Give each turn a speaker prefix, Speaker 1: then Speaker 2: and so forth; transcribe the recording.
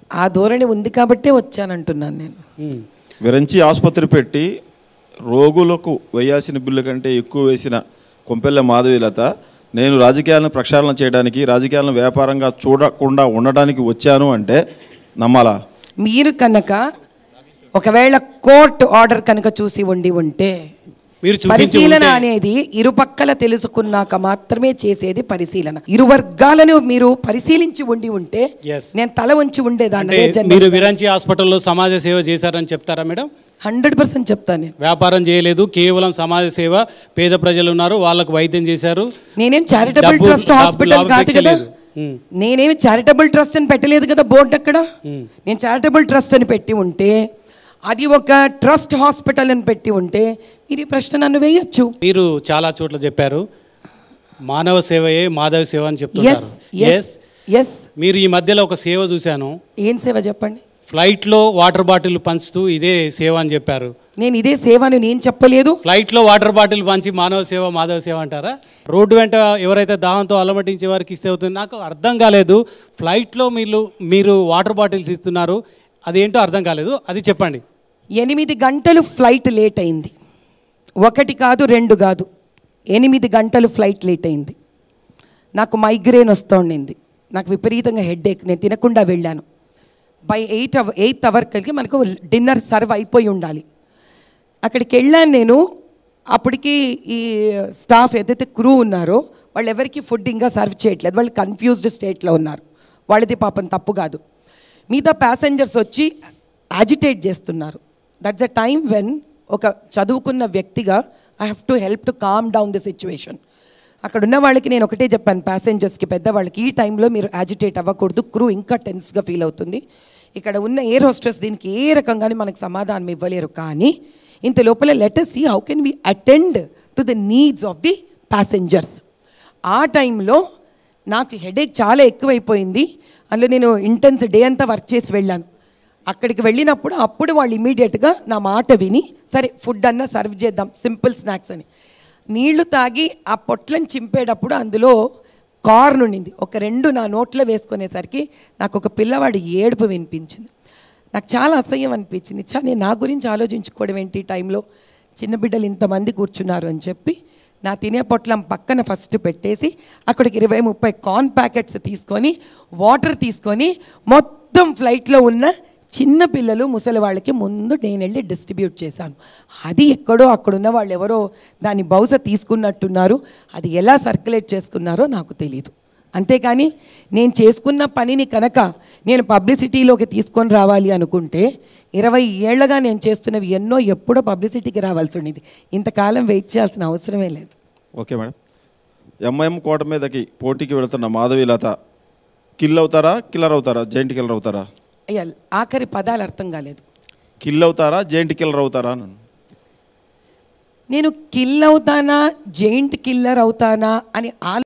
Speaker 1: ఆ ధోరణి ఉంది కాబట్టే వచ్చానంటున్నాను నేను.
Speaker 2: విరంచి ఆసుపత్రి పెట్టి రోగులకు వేయాల్సిన బిల్లు కంటే ఎక్కువ వేసిన కొంపెల్ల మాధవీలత నేను రాజకీయాలను ప్రక్షాళన చేయడానికి, రాజకీయాలను వ్యాపారంగా చూడకుండా ఉండడానికి వచ్చాను అంటే నమ్మాలా?
Speaker 1: మీరు కనుక ఒకవేళ కోర్టు ఆర్డర్ కనుక చూసి ఉంటే పరిశీలన అనేది ఇరుపక్కల తెలుసుకున్నాక మాత్రమే చేసేది పరిశీలన. ఇరు వర్గాలను మీరు పరిశీలించి ఉంటే నేను తల వంచి ఉండేదాన్ని.
Speaker 3: మీరు విరంచి హాస్పిటల్లో సమాజ సేవ చేశారని చెప్తారా మేడం?
Speaker 1: 100% చెప్తాను.
Speaker 3: వ్యాపారం చేయలేదు, కేవలం సమాజ సేవ. పేద ప్రజలు ఉన్నారు, వాళ్ళకు వైద్యం చేశారు.
Speaker 1: నేనేం చారిటబుల్ ట్రస్ట్ హాస్పిటల్ కాదు కదా, నేనేమి చారిటబుల్ ట్రస్ట్ అని పెట్టలేదు కదా బోర్డు అక్కడ. నేను చారిటబుల్ ట్రస్ట్ అని పెట్టి ఉంటే, అది ఒక ట్రస్ట్ హాస్పిటల్ అని పెట్టి ఉంటే మీరు ఈ ప్రశ్న నన్ను వేయొచ్చు.
Speaker 3: మీరు చాలా చోట్ల చెప్పారు మానవ సేవయే మాధవ సేవ అని చెప్తున్నారు. మీరు ఈ మధ్యలో ఒక సేవ చూశాను.
Speaker 1: ఏం సేవ చెప్పండి?
Speaker 3: ఫ్లైట్లో వాటర్ బాటిల్ పంచుతూ ఇదే సేవ అని చెప్పారు.
Speaker 1: నేను ఇదే సేవ అని నేను చెప్పలేదు.
Speaker 3: ఫ్లైట్లో వాటర్ బాటిల్ పంచి మానవ సేవ మాధవ సేవ అంటారా? రోడ్డు వెంట ఎవరైతే దాహంతో అలమటించే వారికి ఇస్తే అవుతుంది. నాకు అర్థం కాలేదు. ఫ్లైట్లో మీరు వాటర్ బాటిల్స్ ఇస్తున్నారు, అదేంటో అర్థం కాలేదు, అది చెప్పండి.
Speaker 1: 8 గంటలు ఫ్లైట్ లేట్ అయింది. 1 కాదు 2 కాదు, 8 గంటలు ఫ్లైట్ లేట్ అయింది. నాకు మైగ్రేన్ వస్తుండింది, నాకు విపరీతంగా హెడ్ఏక్. నేను తినకుండా వెళ్ళాను. బై 8th అవర్కి మనకు డిన్నర్ సర్వ్ అయిపోయి ఉండాలి. అక్కడికి వెళ్ళాను నేను. అప్పటికి ఈ స్టాఫ్ ఏదైతే క్రూ ఉన్నారో వాళ్ళు ఎవరికి ఫుడ్ ఇంకా సర్వ్ చేయట్లేదు. వాళ్ళు కన్ఫ్యూజ్డ్ స్టేట్లో ఉన్నారు. వాళ్ళది పాపం తప్పు కాదు. మిగతా ప్యాసెంజర్స్ వచ్చి యాజిటేట్ చేస్తున్నారు. దట్స్ అ టైమ్ వెన్ ఒక చదువుకున్న వ్యక్తిగా I have to help to calm down the situation. అక్కడ ఉన్న వాళ్ళకి నేను ఒకటే చెప్పాను, ప్యాసెంజర్స్కి, పెద్దవాళ్ళకి, ఈ టైంలో మీరు యాజిటేట్ అవ్వకూడదు, క్రూ ఇంకా టెన్స్గా ఫీల్ అవుతుంది. ఇక్కడ ఉన్న ఎయిర్ హోస్టెస్ దీనికి ఏ రకంగానే మనకు సమాధానం ఇవ్వలేరు. కానీ ఇంత లోపల let us see how can we attend to the needs of the passengers. ఆ టైంలో నాకు హెడేక్ చాలా ఎక్కువైపోయింది. అందులో నేను ఇంటెన్స్ డే అంతా వర్క్ చేసి వెళ్ళాను. అక్కడికి వెళ్ళినప్పుడు అప్పుడు వాళ్ళు ఇమీడియట్గా నా మాట విని సరే ఫుడ్ అన్నా సర్వ్ చేద్దాం, సింపుల్ స్నాక్స్ అని. నీళ్లు తాగి ఆ పొట్లను చింపేటప్పుడు అందులో కార్న్ ఉండింది. ఒక 2 నా నోట్లో వేసుకునేసరికి నాకు ఒక పిల్లవాడి ఏడుపు వినిపించింది. నాకు చాలా అసహ్యం అనిపించింది. నేను నా గురించి ఆలోచించుకోవడం ఏంటి టైంలో, చిన్న బిడ్డలు ఇంతమంది కూర్చున్నారు అని చెప్పి నా తినే పొట్లం పక్కన ఫస్ట్ పెట్టేసి అక్కడికి 20-30 కార్న్ ప్యాకెట్స్ తీసుకొని, వాటర్ తీసుకొని, మొత్తం ఫ్లైట్లో ఉన్న చిన్న పిల్లలు ముసలి వాళ్ళకి ముందు నేను వెళ్ళి డిస్ట్రిబ్యూట్ చేశాను. అది ఎక్కడో అక్కడున్న వాళ్ళు ఎవరో దాన్ని బహుశా తీసుకున్నట్టున్నారు. అది ఎలా సర్క్యులేట్ చేసుకున్నారో నాకు తెలీదు. అంతేకాని నేను చేసుకున్న పనిని కనుక నేను పబ్లిసిటీలోకి తీసుకొని రావాలి అనుకుంటే 20 ఏళ్లుగా నేను చేస్తున్నవి ఎన్నో ఎప్పుడో పబ్లిసిటీకి రావాల్సి ఉండేది. ఇంతకాలం వెయిట్ చేయాల్సిన అవసరమే లేదు.
Speaker 2: Okay madam. ఎంఐఎం కోట మీదకి పోటీకి వెళుతున్న మాధవీలత కిల్ అవుతారా, కిల్లర్ అవుతారా, జైంట్ కిల్లర్ అవుతారా?
Speaker 1: అయ్యా, ఆఖరి పదాలు అర్థం కాలేదు.
Speaker 2: కిల్ అవుతారా, జైంట్ కిల్లర్ అవుతారా?
Speaker 1: నేను కిల్ అవుతానా, జైంట్ కిల్లర్ అవుతానా అని